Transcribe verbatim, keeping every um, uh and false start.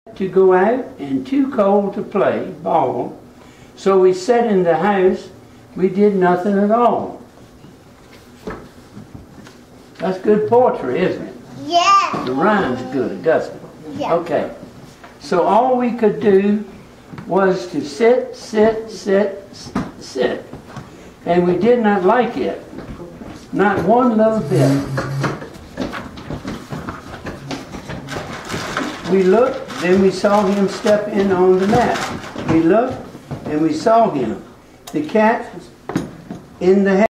to go out and too cold to play ball, so we sat in the house. We did nothing at all. That's good poetry, isn't it? Yeah. The rhyme's good, doesn't it? Yeah. Okay. So all we could do was to sit, sit, sit, sit. And we did not like it. Not one little bit. We looked, then we saw him step in on the mat. We looked, and we saw him. The cat in the